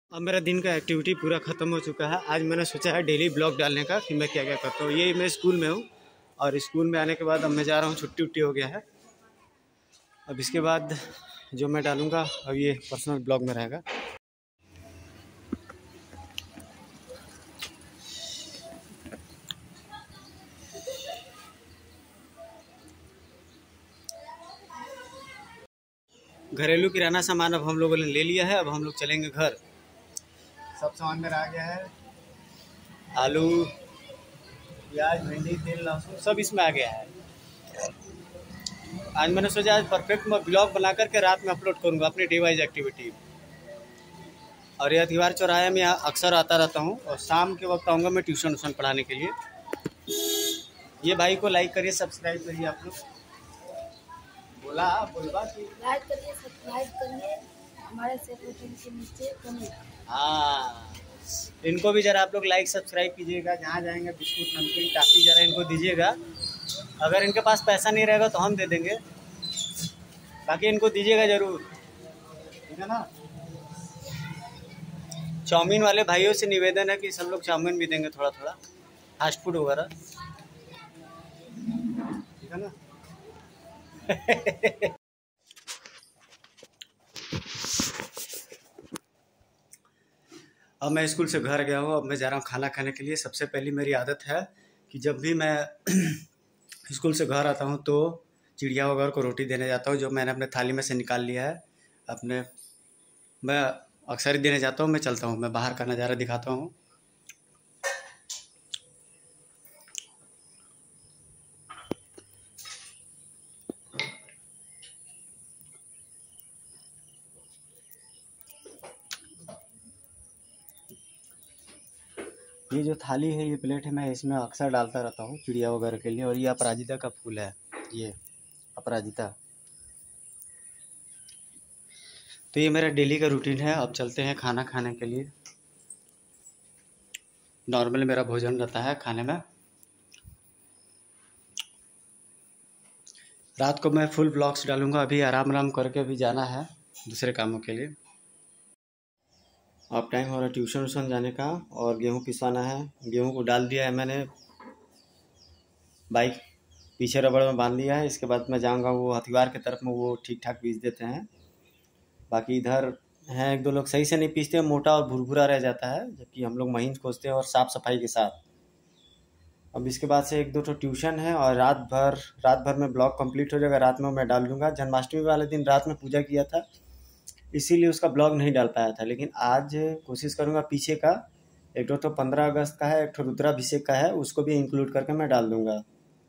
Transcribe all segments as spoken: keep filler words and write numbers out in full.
अब मेरा दिन का एक्टिविटी पूरा ख़त्म हो चुका है। आज मैंने सोचा है डेली ब्लॉग डालने का कि मैं क्या क्या करता हूँ। ये मैं स्कूल में हूँ और स्कूल में आने के बाद अब मैं जा रहा हूँ, छुट्टी उट्टी हो गया है। अब इसके बाद जो मैं डालूँगा अब ये पर्सनल ब्लॉग में रहेगा। घरेलू किराना सामान अब हम लोगों ने ले लिया है। अब हम लोग चलेंगे घर। सब सामान मेरा आ गया है, आलू, प्याज, भिंडी, तेल, लहसुन सब इसमें आ गया है। आज मैंने सोचा आज परफेक्ट मैं ब्लॉग बना करके रात में अपलोड करूँगा अपनी डे वाइज एक्टिविटी। और ये अतिवार चौराहे में यहाँ अक्सर आता रहता हूँ और शाम के वक्त आऊँगा मैं ट्यूशन व्यूशन पढ़ाने के लिए। ये भाई को लाइक करिए, सब्सक्राइब करिए। आप लोग बोला बोलवा कि लाइक करिए, सब्सक्राइब करिए, हमारे सेक्रेटरी के नीचे कमेंट। हाँ, इनको भी जरा आप लोग लाइक सब्सक्राइब कीजिएगा। जहाँ जाएंगे बिस्कुट नमकीन टाफी जरा इनको दीजिएगा। अगर इनके पास पैसा नहीं रहेगा तो हम दे देंगे, बाकी इनको दीजिएगा ज़रूर, ठीक है ना। चाउमीन वाले भाइयों से निवेदन है कि सब लोग चाउमीन भी देंगे, थोड़ा थोड़ा फास्ट फूड वगैरह, ठीक है ना। अब मैं स्कूल से घर गया हूँ। अब मैं जा रहा हूँ खाना खाने के लिए। सबसे पहली मेरी आदत है कि जब भी मैं स्कूल से घर आता हूँ तो चिड़िया वगैरह को रोटी देने जाता हूँ, जो मैंने अपने थाली में से निकाल लिया है अपने। मैं अक्सर ही देने जाता हूँ। मैं चलता हूँ, मैं बाहर का नज़ारा दिखाता हूँ। ये जो थाली है, ये प्लेट है, मैं इसमें अक्सर डालता रहता हूँ चिड़िया वगैरह के लिए। और ये अपराजिता का फूल है, ये अपराजिता। तो ये मेरा डेली का रूटीन है। अब चलते हैं खाना खाने के लिए। नॉर्मल मेरा भोजन रहता है खाने में। रात को मैं फुल ब्लॉग्स डालूंगा। अभी आराम आराम करके भी जाना है दूसरे कामों के लिए। अब टाइम हो रहा है ट्यूशन व्यूशन जाने का और गेहूँ पिसवाना है। गेहूँ को डाल दिया है मैंने, बाइक पीछे रबड़ में बांध दिया है। इसके बाद मैं जाऊंगा वो हथिवार की तरफ में, वो ठीक ठाक पीस देते हैं। बाकी इधर हैं एक दो लोग सही से नहीं पीसते, मोटा और भुरभुरा रह जाता है, जबकि हम लोग महीन खोजते हैं और साफ़ सफाई के साथ। अब इसके बाद से एक दो तो ट्यूशन है और रात भर रात भर में ब्लॉग कंप्लीट हो जाएगा। रात में मैं डाल दूँगा। जन्माष्टमी वाले दिन रात में पूजा किया था, इसीलिए उसका ब्लॉग नहीं डाल पाया था। लेकिन आज कोशिश करूँगा पीछे का एक दो तो पंद्रह अगस्त का है, एक तो रुद्राभिषेक का है, उसको भी इंक्लूड करके मैं डाल दूँगा।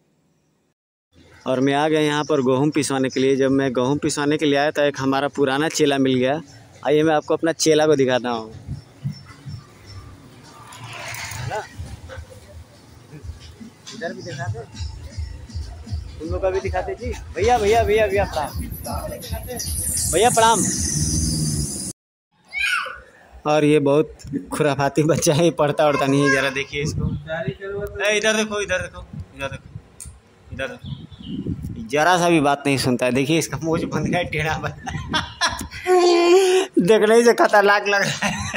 और मैं आ गया यहाँ पर गेहूँ पिसवाने के लिए। जब मैं गेहूँ पिसवाने के लिए आया था, एक हमारा पुराना चेला मिल गया। आइए मैं आपको अपना चेला को दिखाता हूँ, है ना। इधर भी दिखाते, तुम लोग का भी दिखाते जी। भैया भैया भैया भैया प्रणाम, भैया प्रणाम। और ये बहुत खुराफाती बच्चा है, ये पढ़ता उड़ता नहीं है। जरा देखिए इसको, इधर देखो इधर देखो इधर देखो इधर देखो, जरा सा भी बात नहीं सुनता है। देखिए इसका मुँह बंद गया, टेढ़ा देखने ही से खतरनाक लग रहा है।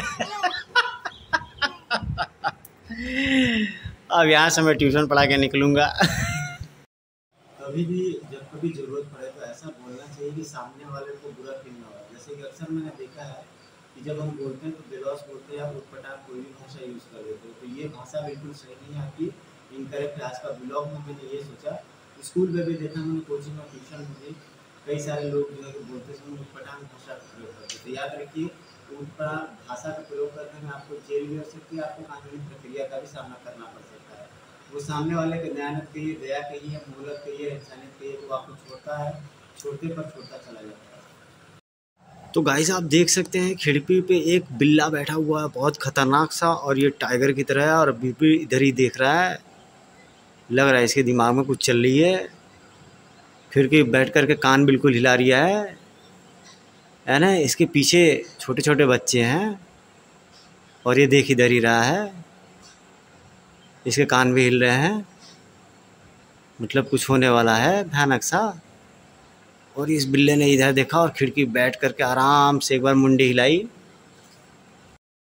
अब यहाँ से मैं ट्यूशन पढ़ा के निकलूँगा। कभी भी जब कभी ज़रूरत पड़े तो ऐसा बोलना चाहिए कि सामने वाले को बुरा फील ना हो। जैसे कि अक्सर मैंने देखा है कि जब हम बोलते हैं तो बेलौस बोलते हैं या उटपटांग कोई भी भाषा यूज़ कर देते हैं। तो ये भाषा बिल्कुल सही नहीं है आपकी, इनकरेक्ट है। आज का ब्लॉग में मैंने ये सोचा, स्कूल में भी देखा मैंने, कोचिंग में, ट्यूशन में भी कई सारे लोग जो है बोलते समय उटपटांग भाषा का प्रयोग करते। तो याद रखिए, उटपटांग भाषा का प्रयोग करने में आपको जेल भी हो सकती है, आपको कानूनी प्रक्रिया का भी सामना करना पड़ सकता है। वो सामने वाले को दयानत कहिए, दया कहिए, मोहलत कहिए, इंसानियत कहिए, वो आपको छोड़ता है, छोड़ते पर छोड़ता चला जाता है। तो गाइस आप देख सकते हैं खिड़की पे एक बिल्ला बैठा हुआ है, बहुत खतरनाक सा, और ये टाइगर की तरह है और अभी भी इधर ही देख रहा है। लग रहा है इसके दिमाग में कुछ चल रही है। खिड़की बैठ करके कान बिल्कुल हिला रही है है ना। इसके पीछे छोटे छोटे बच्चे हैं और ये देख इधर ही रहा है। इसके कान भी हिल रहे हैं, मतलब कुछ होने वाला है भयानक सा। और इस बिल्ले ने इधर देखा और खिड़की बैठ करके आराम से एक बार मुंडी हिलाई।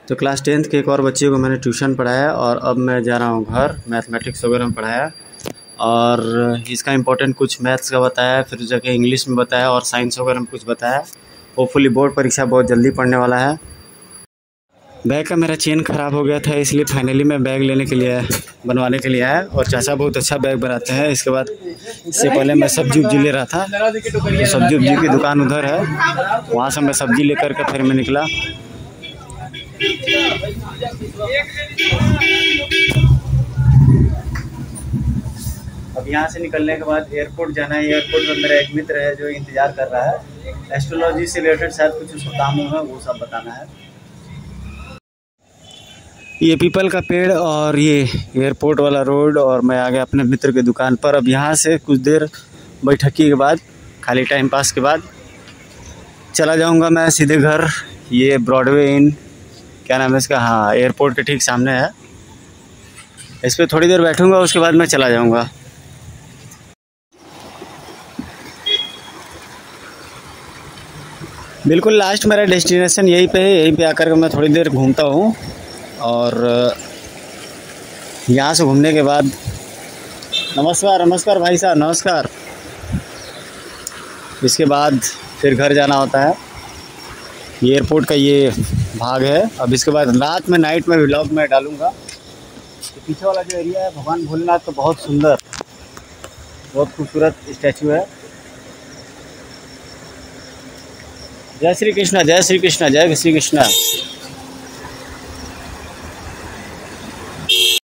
तो क्लास टेंथ के एक और बच्चे को मैंने ट्यूशन पढ़ाया और अब मैं जा रहा हूँ घर। मैथमेटिक्स वगैरह में पढ़ाया और इसका इम्पोर्टेंट कुछ मैथ्स का बताया, फिर जाके इंग्लिश में बताया और साइंस वगैरह में कुछ बताया। होपफुली बोर्ड परीक्षा बहुत जल्दी पढ़ने वाला है। बैग का मेरा चेन ख़राब हो गया था, इसलिए फाइनली मैं बैग लेने के लिए बनवाने के लिए आया। और चाचा बहुत अच्छा बैग बनाते हैं। इसके बाद इससे पहले मैं सब्जी उब्जी ले रहा था, तो सब्जी उब्जी की दुकान उधर है, वहाँ से मैं सब्जी लेकर के फिर मैं निकला। अब यहाँ से निकलने के बाद एयरपोर्ट जाना है। एयरपोर्ट में मेरा एक मित्र है जो इंतज़ार कर रहा है। एस्ट्रोलॉजी से रिलेटेड शायद कुछ उसको काम है, वो सब बताना है। ये पीपल का पेड़ और ये एयरपोर्ट वाला रोड, और मैं आ गया अपने मित्र की दुकान पर। अब यहाँ से कुछ देर बैठकी के बाद, खाली टाइम पास के बाद चला जाऊँगा मैं सीधे घर। ये ब्रॉडवे इन, क्या नाम है इसका, हाँ, एयरपोर्ट के ठीक सामने है। इस पर थोड़ी देर बैठूँगा, उसके बाद मैं चला जाऊँगा। बिल्कुल लास्ट मेरा डेस्टिनेशन यहीं पे है। यहीं पे आकर के मैं थोड़ी देर घूमता हूँ और यहाँ से घूमने के बाद, नमस्कार नमस्कार भाई साहब, नमस्कार। इसके बाद फिर घर जाना होता है। ये एयरपोर्ट का ये भाग है। अब इसके बाद रात में, नाइट में व्लॉग में डालूँगा। तो पीछे वाला जो एरिया है भगवान भोलेनाथ, तो बहुत सुंदर, बहुत खूबसूरत स्टैचू है। जय श्री कृष्णा, जय श्री कृष्णा, जय श्री कृष्णा।